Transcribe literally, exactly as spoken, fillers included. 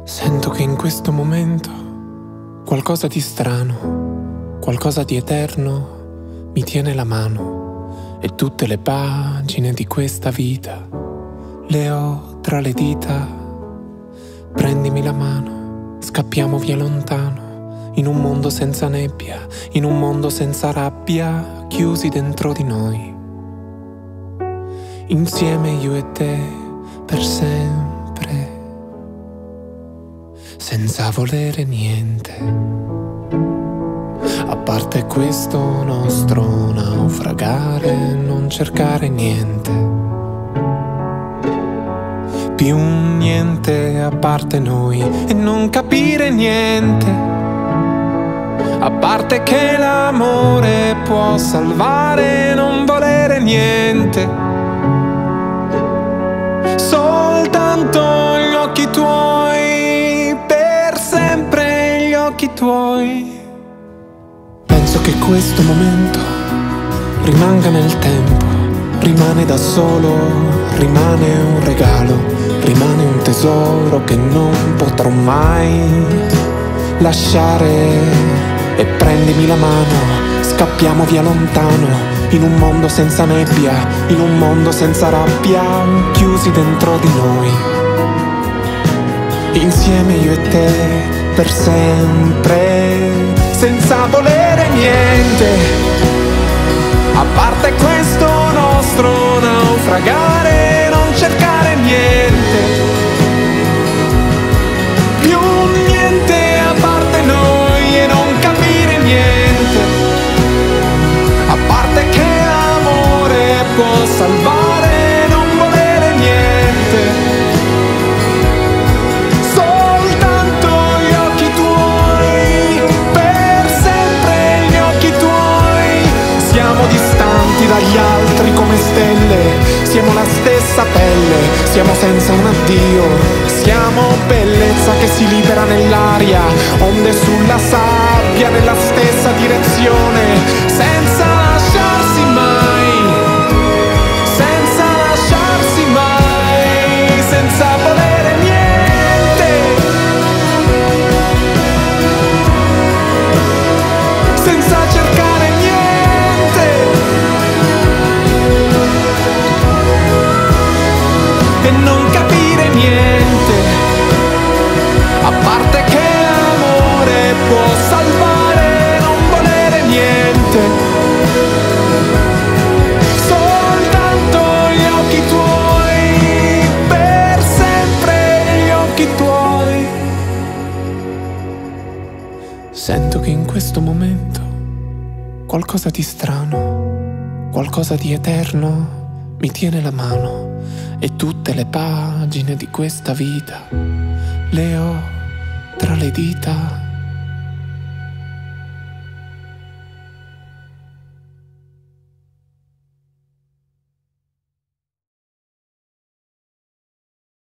Sento che in questo momento qualcosa di strano, qualcosa di eterno mi tiene la mano, e tutte le pagine di questa vita le ho tra le dita. Prendimi la mano, scappiamo via lontano, in un mondo senza nebbia, in un mondo senza rabbia, chiusi dentro di noi. Insieme io e te per sempre, senza volere niente, a parte questo nostro naufragare, non cercare niente, più niente a parte noi e non capire niente, a parte che l'amore può salvare, non volere niente, soltanto gli occhi tuoi, per sempre gli occhi tuoi. Penso che questo momento rimanga nel tempo, rimane da solo, rimane un regalo, rimane un tesoro che non potrò mai lasciare. E prendimi la mano, scappiamo via lontano, in un mondo senza nebbia, in un mondo senza rabbia, chiusi dentro di noi. Insieme io e te per sempre, senza volere niente, a parte questo nostro naufragare, non cercare niente, più niente a parte noi e non capire niente, a parte che l'amore può salvare, non volere niente, soltanto gli occhi tuoi, per sempre gli occhi tuoi. Siamo distanti dagli altri come stelle, siamo la stessa pelle, siamo senza un addio, siamo bellezza che si libera nell'aria, onde sulla sabbia nella stessa direzione, senza lasciarsi mai, senza lasciarsi mai, senza volere niente, senza cercare niente, e non capire niente, a parte che l'amore può salvare, non volere niente, soltanto gli occhi tuoi, per sempre gli occhi tuoi. Sento che in questo momento qualcosa di strano, qualcosa di eterno mi tiene la mano, e tutte le pagine di questa vita le ho tra le dita.